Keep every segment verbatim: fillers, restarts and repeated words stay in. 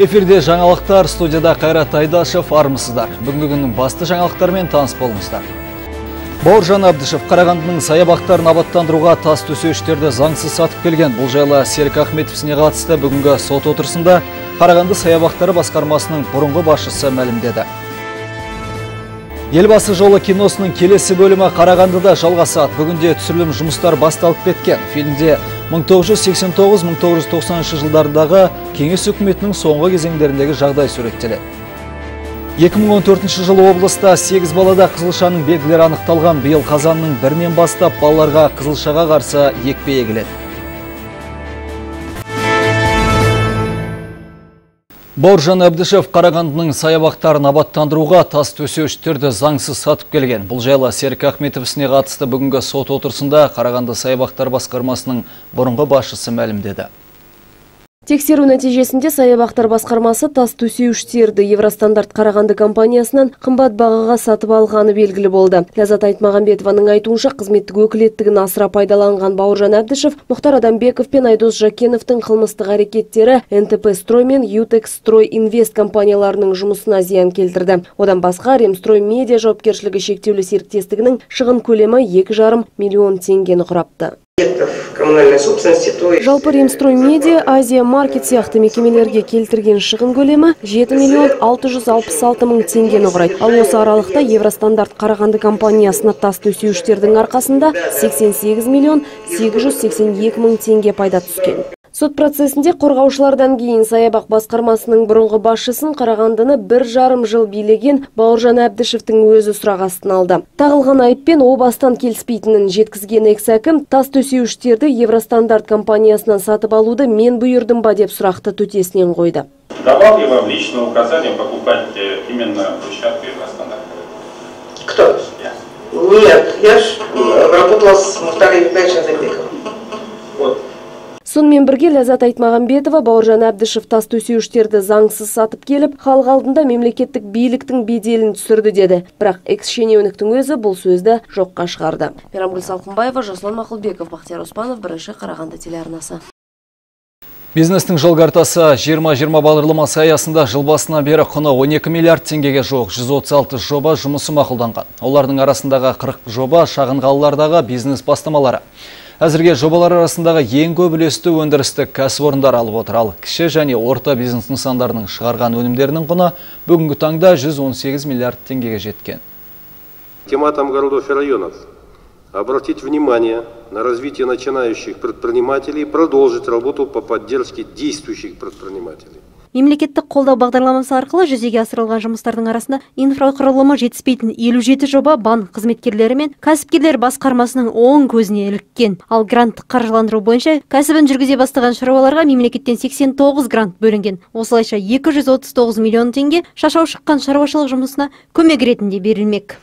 Эфирде жаңалықтар, студияда Қайрат Айдашев, армысыздар. Бүгінгі күннің басты жаңалықтармен таныс болыңыздар. Бауыржан Әбдішев Қарағандының саябақтарын абаттандыруға тас төсеуіштерді заңсыз сатып келген. Бұл жайлы Серік Ахметовсіне қатысты бүгінгі сот отырысында Қарағанды саябақтары басқармасының бұрынғы басшысы мәлімдеді. Елбасы жолы киносының келесі бөлімі Қарағандыда жалғасады. Бүгінде түсірілім жұмыстар басталып кеткен. Фильмде мың тоғыз жүз сексен тоғыз — мың тоғыз жүз тоқсаныншы жылдардағы кеңес үкіметінің соңғы кезеңдеріндегі жағдай суреттеледі. екі мың он төртінші жылы облыста сегіз балада қызылшаның белгілері анықталған. Биыл қазанның бірінен бастап балаларға қызылшаға қарсы екпе егіледі. Бауыржан Әбдішев Қарағандының саябақтарын абаттандыруға тас төсеуіштерді заңсыз сатып келген. Бұл жайлы Серік Ахметовсіне қатысты бүгінгі сот отырысында Қарағанды саябақтар басқармасының бұрынғы басшысы мәлімдеді. Тексеру нәтижесінде саябақтар басқармасы тас төсеуіштерді Евростандарт Қарағанды компаниясынан қымбат бағаға сатып алғаны белгілі болды. Ләззат Айтмағамбетованың айтуынша, қызметтік өкілеттігін асыра пайдаланған Бауыржан Әбдішев Мұхтар Адамбеков пен Айдос Жакеновтың қылмыстық әрекеттері эн тэ пэ строй мен Ютекс строй инвест компанияларының жұмысына зиян келтірді. Одан басқа Ремстрой медиа жауапкершілігі шектеулі серіктестігінің шығын көлемі екі жарым миллион теңгені құрапты. Жалпы Ремстрой медиа, Азия маркет сияқты мекемелерге келтірген шығын көлемі жеті миллион алты жүз алпыс алты мың теңгені құрайды. Ал осы аралықта Евростандарт Қарағанды компаниясына тас төсеуіштердің арқасында сексен сегіз миллион сегіз жүз сексен екі мың теңге пайда түскен. Сот процесінде қорғаушылардан кейін саябақ басқармасының бұрынғы басшысын Қарағандыны бір жарым жыл билеген Бауыржан Әбдішевтің өзі сұрақ астына алды. Тағылған айыппен о бастан келіспейтінін жеткізген экс-әкім тас төсеуіштерді Евростандарт компаниясынан сатып алуды мен бұйырдым ба деп сұрақты төтесінен қойды. Давал ли вам личное указание покупать именно площадку Евростандарт? Кто? Я. Нет, я ж работала с Мұхтаром Ивановичем Адамбековым. Вот. Сонымен бірге Ләззат Айтмағамбетова Бауыржан Әбдішев тас төсеуіштерді заңсыз сатып келіп, халық алдында мемлекеттік биліктің беделін түсірді деді. Бірақ экс-шенеуніктің өзі бұл сөзді жоққа шығарды. Мейрамгүл Салқынбаева, Жасұлан Мақұлбеков, Бақтияр Оспанов, бірінші Қарағанды телеарнасы. Бизнестің жол картасы жиырма жиырма бағдарламасы аясында жыл басынан бері құны он екі миллиард теңгеге жуық жүз отыз алты жоба жұмысы мақұлданған. Олардың арасындағы қырық жоба шағын қалалардағы бизнес бастамалары. Әзірге жобалар арасындағы ең көп үлесті өндірістік кәсіпорындар алып отыр. Ал кіші және орта бизнес нысандарының шығарған өнімдерінің құны бүгінгі таңда жүз он сегіз миллиард теңгеге жеткен. Тематом городов и районов обратить внимание на развитие начинающих предпринимателей и продолжить работу по поддержке действующих предпринимателей. Мемлекеттік қолдау бағдарламасы арқылы жүзеге асырылған жұмыстардың арасында инфрақұрылымы жетіспейтін елу жеті жоба банк қызметкерлері мен кәсіпкерлер басқармасының оң көзіне іліккен. Ал гранттық қаржыландыру бойынша кәсібін жүргізе бастаған шаруаларға мемлекеттен сексен тоғыз грант бөлінген. Осылайша екі жүз отыз тоғыз миллион теңге шашау шыққан шаруашылық жұмысына көмек ретінде берілмек.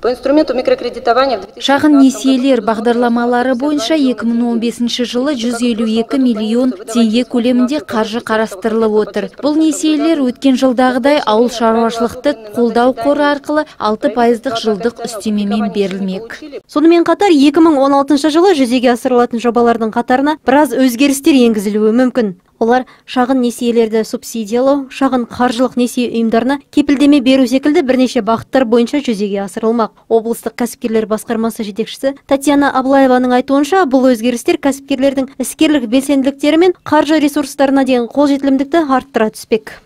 Шағын несиелер бағдарламалары бойынша екі мың он бесінші жылы жүз елу екі миллион теңге көлемінде қаржы қарастырылып отыр. Бұл несиелер өткен жылдағыдай ауыл шаруашылықты қолдау қоры арқылы алты пайыздық жылдық үстемемен берілмек. Сонымен қатар екі мың он алтыншы жылы жүзеге асырылатын жобалардың қатарына біраз өзгерістер енгізілуі мүмкін. Олар шағын несиелерді субсидиялау, шағын қаржылық несие ұйымдарына кепілдеме беру секілді бірнеше бағыттар бойынша жүзеге асырылмақ. Облыстық кәсіпкерлер басқармасы жетекшісі Татьяна Аблаеваның айтуынша, бұл өзгерістер кәсіпкерлердің іскерлік белсенділіктері мен қаржы ресурстарына деген қолжетімділікті арттыра түспек.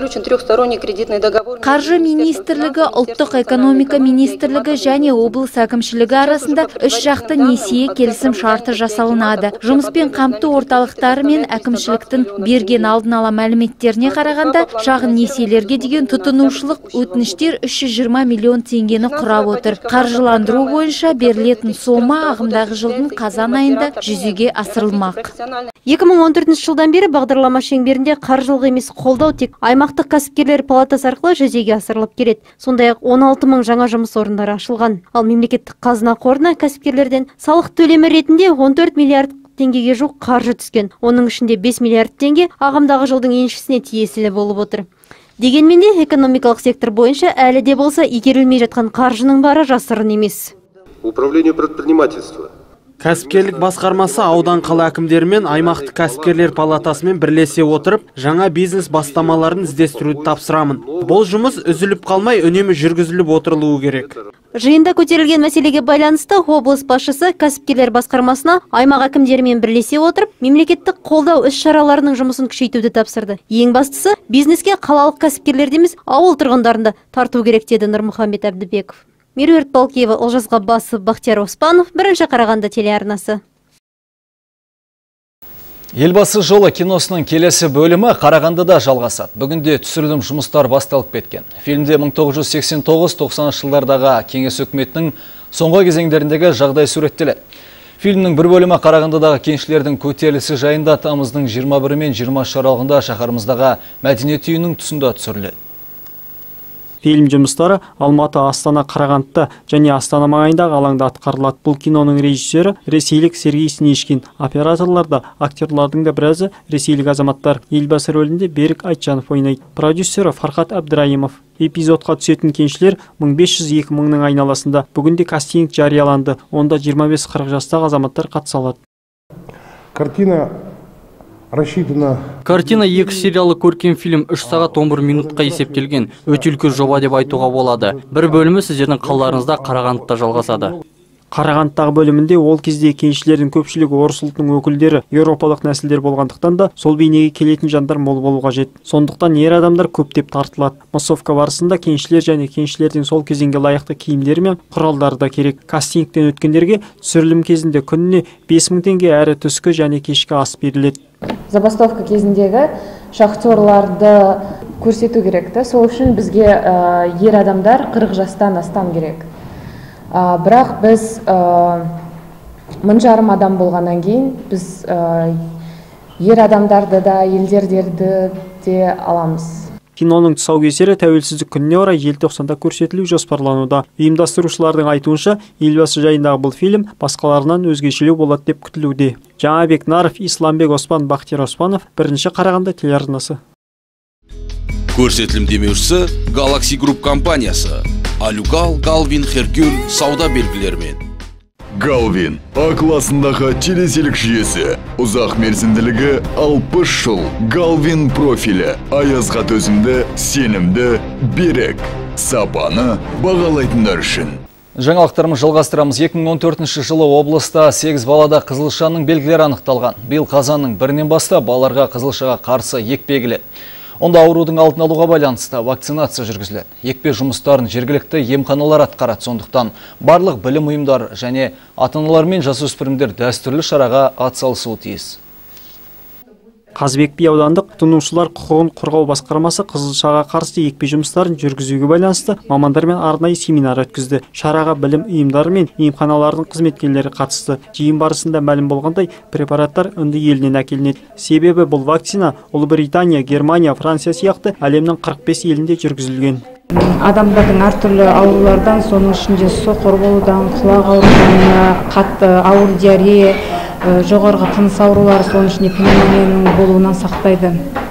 Қаржы министрлігі, ұлттық экономика министрлігі және облыс әкімшілігі арасында үш жақты несие келісім шарты жасалынады. Жұмыспен қамту орталықтары мен әкімшіліктің берген алдын ала мәліметтеріне қарағанда, шағын несиелерге деген тұтынушылық өтініштер үш жүз жиырма миллион теңгені құрап отыр. Қаржыландыру бойынша берілетін сома ағымдағы жылдың қазан айында жүзеге асырылмақ. екі мың он төртінші жылдан бері бағдарлама шеңберінде қаржылық емес қолдау тек аймақтық кәсіпкерлер палатасы арқылы жүзеге асырылып келеді. Сондай-ақ он алты мың жаңа жұмыс орындары ашылған. Ал мемлекеттік қазына қорына кәсіпкерлерден салық төлемі ретінде он төрт миллиард теңгеге жуық қаржы түскен. Оның ішінде бес миллиард теңге ағымдағы жылдың еншісіне тиесілі болып отыр. Дегенмен де экономикалық сектор бойынша әлі де болса игерілмей жатқан қаржының бары жасырын емес. Управлению предпринимательства Кәсіпкерлік басқармасы аудан қала әкімдерімен аймақтық кәсіпкерлер палатасымен бірлесе отырып, жаңа бизнес бастамаларын іздестіруді тапсырамын. Бұл жұмыс үзіліп қалмай үнемі жүргізіліп отырылуы керек. Жиында көтерілген мәселеге байланысты облыс басшысы кәсіпкерлер басқармасына аймақ әкімдерімен бірлесе отырып, мемлекеттік қолдау іс-шараларының жұмысын күшейтуді тапсырды. Ең бастысы, бизнеске қалалық кәсіпкерлерді емес, ауыл тұрғындарында тарту керек деді Нұрмұхамбет Әбдібеков. Меруерт Балкиева, Олжас Ғаббасов, Бақтияр Оспанов, бірінші Қарағанды телеарнасы. Елбасы жолы киносының келесі бөлімі Қарағандыда жалғасады. Бүгінде түсірілім жұмыстар басталып кеткен. Фильмде мың тоғыз жүз сексен тоғыз тоқсаныншы жылдардағы кеңес үкіметінің соңғы кезеңдеріндегі жағдай суреттеледі. Фильмнің бір бөлімі Қарағандыдағы кеншілердің көтерілісі жайында тамыздың жиырма бірі мен жиырмасы аралығында шаһарымыздағы мәдениет үйінің тұсында түсіріледі. Фильм жұмыстары Алматы, Астана, Қарағандыда және Астана маңайындағы алаңда атқарылады. Бұл киноның режиссері ресейлік Сергей Снишкин. Операторларда, актерлардың да біразы ресейлік азаматтар. Елбасы рөлінде Берік Айтжанов ойнайды. Продюсері Фархат Әбдірайымов. Эпизодқа түсетін кеншілер мың бес жүз екі мыңның айналасында. Бүгінде кастинг жарияланды. Онда жиырма бес қырық жастағы азаматтар қатыса алады. Картина Картина екі сериалы көркем фильм үш сағат он бір минутқа есептелген. Өте үлкен жоба деп айтуға болады. Бір бөлімі сіздердің қалаларыңызда Қарағандыда жалғасады. Қарағандыдағы бөлімінде ол кезде кеншілердің көпшілігі орыс ұлтының өкілдері еуропалық нәсілдер болғандықтан да сол бейнеге келетін жандар мол болу қажет. Сондықтан ер адамдар көптеп тартылады. Массовка барысында кеншілер және кеншілердің сол кезеңге лайықты киімдері мен құралдары да керек. Кастингтен өткендерге түсірілім кезінде күніне бес мың теңге әрі түскі және кешкі ас беріледі. Забастовка кезіндегі шахтерларды көрсету керек. Сол үшін бізге ер адамдар қырық жастан астам керек. Бірақ біз мың жарым адам болғаннан кейін біз ер адамдарды да елдердерді де аламыз. Киноның тұсаукесері тәуелсіздік күніне орай желтоқсанда көрсетілу жоспарлануда. Ұйымдастырушылардың айтуынша, елбасы жайындағы бұл фильм басқаларынан өзгешелеу болады деп күтілуде. Жаңабек Наров, Исламбек Оспан, Бақтияр Оспанов, бірінші Қарағанды телеарнасы. Көрсетілім демеушісі Galaxy Group компаниясы. Алюгал, Галвин, Херкюль сауда белгілерімен. Галвин А классындағы телеселік жүйесі. Ұзақ мерзімділігі алпыс жыл. Галвин профилі. Аязға төзімді, сенімді, берік. Сапаны бағалайтындар үшін. Жаңалықтарымыз жалғастырамыз. екі мың он төртінші жылы облыста сегіз балада қызылшаның белгілері анықталған. Биыл қазанның бірінен бастап балаларға қызылшаға қарсы екпе егіледі. Онда аурудың алдын алуға байланысты вакцинация жүргізіледі. Екпе жұмыстарын жергілікті емханалар атқарады. Сондықтан барлық білім ұйымдары және ата-аналар мен жасөспірімдер дәстүрлі шараға атсалысуы тиіс. Қазыбек би аудандық тұтынушылар құқығын қорғау басқармасы қызылшаға қарсы екпе жұмыстарын жүргізуге байланысты мамандармен арнайы семинар өткізді. Шараға білім ұйымдары мен емханалардың қызметкерлері қатысты. Жиын барысында мәлім болғандай, препараттар үнді елінен әкелінеді. Себебі бұл вакцина Ұлыбритания, Германия, Франция сияқты әлемнің қырық бес елінде жүргізілген. Адамдардың әртүрлі аурулардан, соның ішінде соқыр болудан, құлақ аурудан, қатты ауыр диарея, жоғарғы тыныс аурулары, соның ішінде пневмонияның болуынан сақтайды.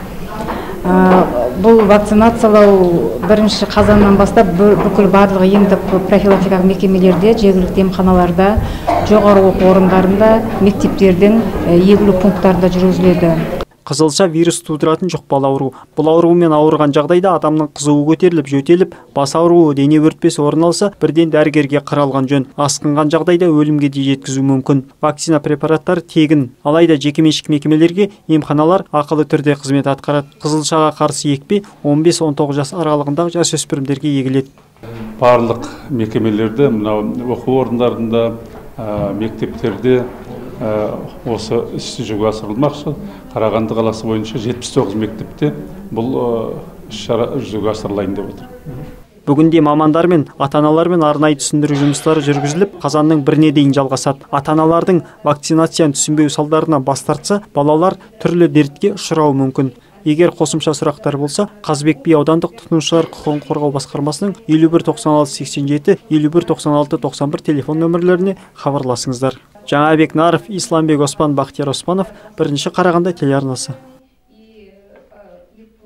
Бұл вакцинациялау бірінші қазаннан бастап бүкіл барлық емдік профилактикалық мекемелерде, жергілікті емханаларда, жоғары оқу орындарында, мектептердің егілу пункттарында жүргізіледі. Қызылша вирус тудыратын жұқпалы ауру. Бұл аурумен ауырған жағдайда адамның қызуы көтеріліп, жөтеліп, бас ауруы, дене өртпесі орын алса, бірден дәрігерге қаралған жөн. Асқынған жағдайда өлімге де жеткізуі мүмкін. Вакцина препараттары тегін. Алайда жекеменшік мекемелерге емханалар ақылы түрде қызмет атқарады. Қызылшаға қарсы екпе он бес он тоғыз жас аралығындағы жасөспірімдерге егіледі. Барлық мекемелерде, мынау оқу орындарында, мектептерде осы істі жүзеге асырылмақшы. Қарағанды қаласы бойынша жетпіс тоғыз мектепте бұл шара жүзеге асырылайын деп отыр. Бүгінде мамандар мен ата-аналар мен арнайы түсіндіру жұмыстары жүргізіліп, қазанның біріне дейін жалғасады. Ата-аналардың вакцинацияны түсінбеу салдарынан бас тартса, балалар түрлі дертке ұшырауы мүмкін. Егер қосымша сұрақтар болса, Қазыбек би аудандық тұтынушылар құқығын қорғау басқармасының елу бір тоқсан алты сексен жеті, елу бір тоқсан алты тоқсан бір телефон нөмірлеріне хабарласыңыздар. Жаңабек Наров, Исламбек Оспан, Бақтияр Оспанов, бірінші Қарағанды телеарнасы.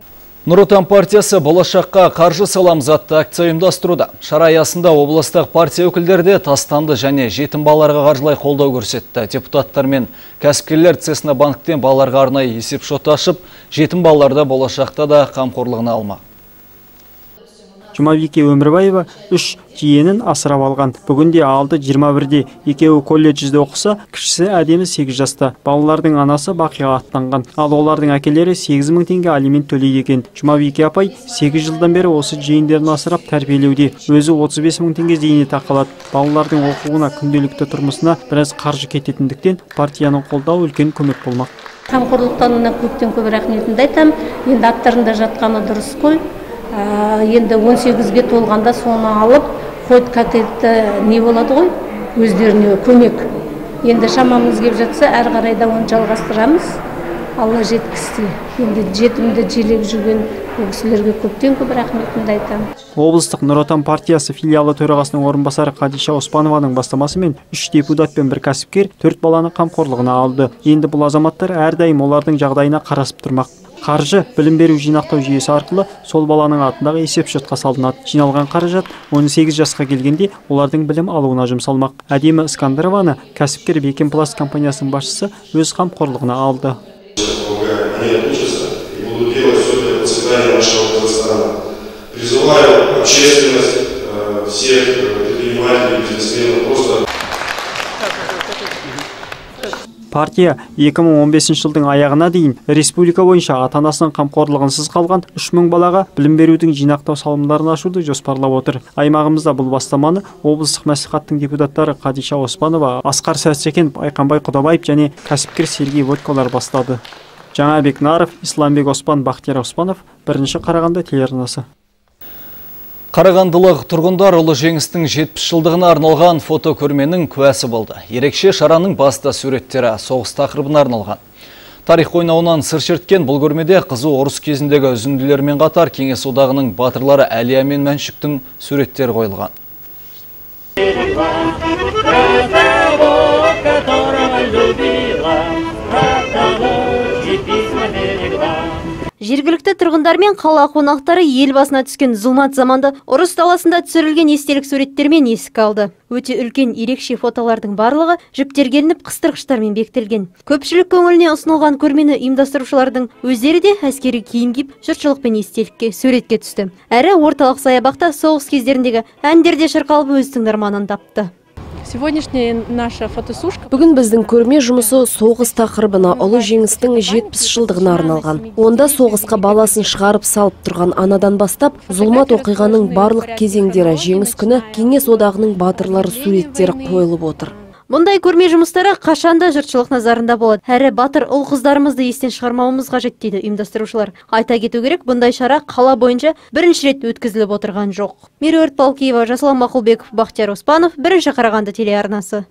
Нұр Отан партиясы болашаққа қаржы саламыз атты акция ұйымдастыруда. Шара аясында облыстық партия өкілдері де тастанды және жетім балаларға қаржылай қолдау көрсетті. Депутаттар мен кәсіпкерлер Цесна банктен балаларға арнайы есеп шот ашып, жетім балаларды болашақта да қамқорлығына алмақ. Жұмабике Өмірбаева үш жиенін асырап алған. Бүгінде алды жиырма бірде, екеуі колледжде оқыса, кішісі әдемі сегіз жаста. Балалардың анасы Бақиға аттанған. Ал олардың әкелері сегіз мың теңге алимент төлейді екен. Жұмабике апай сегіз жылдан бері осы жиендерін асырап тәрбиелеуде. Өзі отыз бес мың теңге зейнетақы алады. Балалардың оқуына, күнделікті тұрмысына біраз қаржы кететіндіктен партияның қолдауы үлкен көмек болмақ. Қамқорлықтарына көптен көп рахметімді айтам. Енді аттарында жатқаны дұрыс қой. Енді он сегізге толғанда соны алып, хоть какой-то не болады ғой, өздеріне көмек. Енді шамамыз келіп жатса, әр қарайда оны жалғастырамыз. Алла жеткізсе. Енді жетімді желеп жүрген ол кісілерге көптен көп рахметімді айтамын. Облыстық Нұр Отан партиясы филиалы төрағасының орынбасары Қадиша Оспанованың бастамасымен үш депутат пен бір кәсіпкер төрт баланы қамқорлығына алды. Енді бұл азаматтар әрдайым олардың жағдайына қарасып тұрмақ. Қаржы білім беру жинақтау жүйесі арқылы сол баланың атындағы есеп шотқа салынады. Жиналған қаражат он сегіз жасқа келгенде олардың білім алуына жұмсалмақ. Әдемі Искандырованы кәсіпкер Бекем Пласт компаниясының басшысы өз қамқорлығына алды. Призываю общественность, всех предпринимателей, бизнесменов просто. Партия екі мың он бесінші жылдың аяғына дейін республика бойынша ата-анасының қамқорлығынсыз қалған үш мың балаға білім берудің жинақтау салымдарын ашуды жоспарлап отыр. Аймағымызда бұл бастаманы облыстық мәслихаттың депутаттары Қадиша Оспанова, Асқар Сәтсекенов, Айқанбай Құдабаев және кәсіпкер Сергей Водколар бастады. Жаңабек Наров, Исламбек Оспан, Бақтияр Оспанов, бірінші Қарағанды телеарнасы. Қарағандылық тұрғындар ұлы жеңістің жетпіс жылдығына арналған фотокөрменің куәсі болды. Ерекше шараның басты суреттері соғыс тақырыбына арналған. Тарих қойнауынан сыр шерткен бұл көрмеде қызу ұрыс кезіндегі үзінділермен қатар Кеңес одағының батырлары Әлия мен Мәншүктің суреттері қойылған. Жергілікті тұрғындар мен қала қонақтары ел басына түскен зұлмат заманды ұрыс даласында түсірілген естелік суреттермен еске алды. Өте үлкен ерекше фотолардың барлығы жіптерленіп қыстырғыштармен бекітілген. Көпшілік көңіліне ұсынылған көрмені ұйымдастырушылардың өздері де әскери киім киіп жұртшылықпен естелікке суретке түсті. Әрі орталық саябақта соғыс кездеріндегі әндерде шырқалып өз тыңдарманын тапты. Сегодняшняя наша фотосушка. Бүгін біздің көрме жұмысы соғыс тақырыбына ұлы жеңістің жетпіс жылдығына арналған. Онда соғысқа баласын шығарып салып тұрған анадан бастап, зұлмат оқиғаның барлық кезеңдері жеңіс күні Кеңес одағының батырлары суреттері қойылып отыр. Мұндай көрме жұмыстары қашанда жұртшылық назарында болады. Әрі батыр ұл қыздарымызды естен шығармауымыз қажет дейді ұйымдастырушылар. Айта кету керек, бұндай шара қала бойынша бірінші рет өткізіліп отырған жоқ. Меруерт Балкиева, Жасұлан Мақұлбеков, Бақтияр Оспанов, бірінші Қарағанды телеарнасы.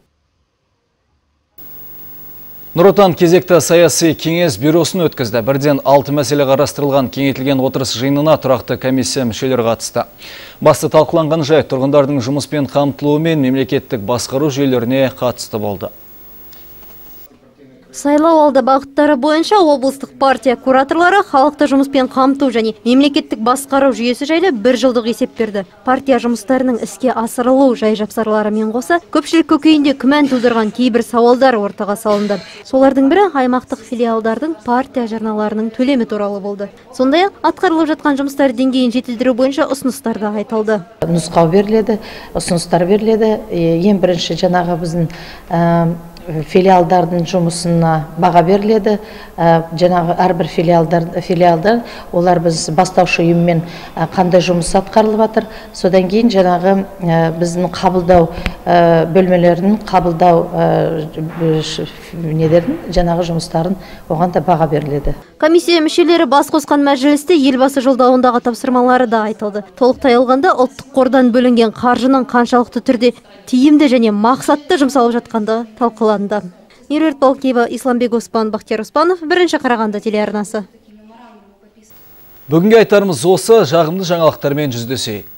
Нұр Отан кезекті саяси кеңес бюросын өткізді. Бірден алты мәселе қарастырылған кеңейтілген отырыс жиынына тұрақты комиссия мүшелері қатысты. Басты талқыланған жайт тұрғындардың жұмыспен қамтылуы мен мемлекеттік басқару жүйелеріне қатысты болды. Сайлау алды бағыттары бойынша облыстық партия кураторлары халықты жұмыспен қамту және мемлекеттік басқару жүйесі жайлы бір жылдық есеп берді. Партия жұмыстарының іске асырылу жай жапсарларымен қоса, көпшілік көкейінде күмән тудырған кейбір сауалдар ортаға салынды. Солардың бірі аймақтық филиалдардың партия жарналарының төлемі туралы болды. Сондай-ақ атқарылып жатқан жұмыстар деңгейін жетілдіру бойынша ұсыныстар да айтылды. Нұсқау беріледі, ұсыныстар беріледі. Ең бірінші жаңағы біздің филиалдардың жұмысына баға беріледі. Жаңағы әрбір филиалдар, олар біз бастаушы ұйыммен қандай жұмыс атқарылып жатыр. Содан кейін жаңағы біздің қабылдау бөлмелерінің қабылдау недерін, жаңағы жұмыстарын оған да баға беріледі. Комиссия мүшелері бас қосқан мәжілісте елбасы жолдауындағы тапсырмалары да айтылды. Толықтай алғанда ұлттық қордан бөлінген қаржының қаншалықты түрде тиімді және мақсатты жұмсалып жатқанды талқыланды. Меруерт Балкиева, Исламбек Оспан, Бақтияр Оспанов, бірінші Қарағанды телеарнасы. Бүгінгі айтарымыз осы, жағымды жаңалықтармен жүздесейік.